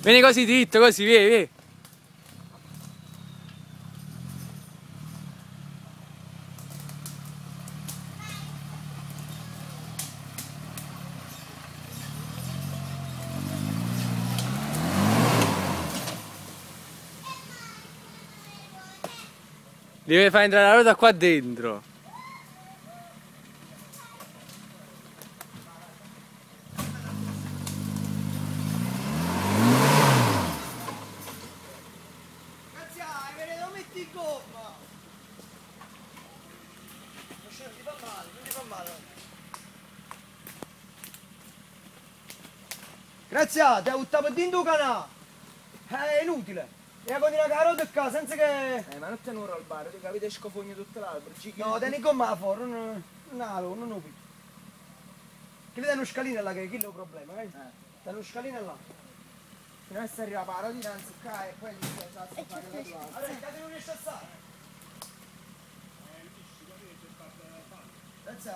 Vieni così dritto, così, vieni, vieni. Deve far entrare la ruota qua dentro. Lo metti in gomma! Non ti fa male, non ti fa male. Grazie, ti ha buttato dentro il canale. È inutile. E a continuare la ruota qua senza che... ma non te ne al bar, tu capite scofogno tutto l'albero. No, tieni gomma fuori, non lo picco. Che vedi uno scalino là, che è il problema, eh? Dai uno scalino là. Fino a essere arrivato la dinanzi qua e poi gli si è già stare la tua. Allora, che non riesci a stare? Grazie.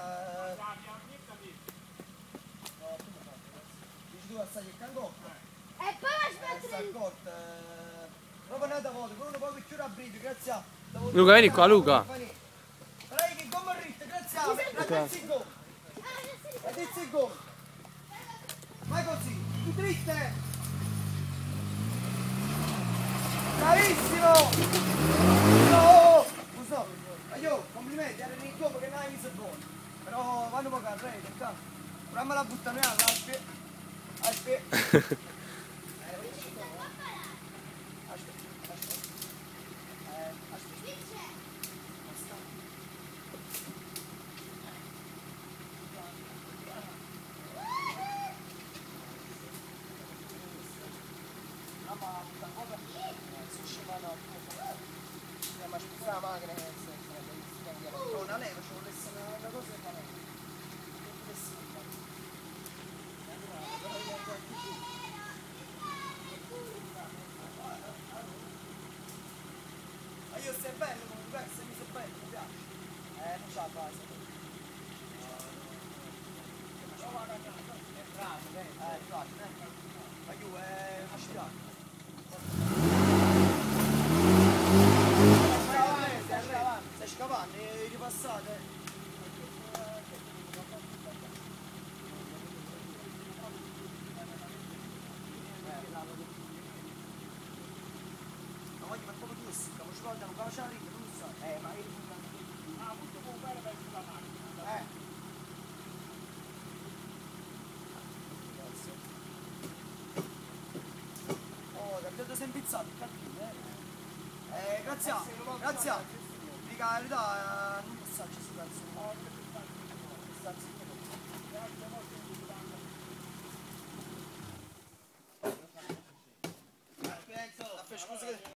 No, tu mi fai. Dici tu assaggi il cangotto? E poi aspetta. Cangotto. Proprio un'altra volta, con uno poco più rabbrido, grazie. Luca, vieni qua, Luca. Dai che gomma dritta, grazie. Ragazzi in gomma. Ragazzi in gomma. Vai così, più dritte. Bravissimo! No! Non so, ma io complimenti, erano in gomma che non hai visto buono. Però vanno poco a rete, qua. Ora me la buttano in alto, aspetta. Ma spostare la macchina che Oh, una leva, ci volesse una cosa che fa lei. Ma io stai bello, comunque, se mi sto bello, mi piace. Non c'ha base. È bravo, infatti, ma io è una scivolata. Stai scavando e ripassate. Ma voglio fare proprio tu, come ci vogliono, come c'è la riga, non lo sai. Ma io... molto buono per sulla macchina. Oh, ti abbiamo sempre impizzato, cattivo, grazie, grazie. Dica la verità, non posso farci questo pezzo.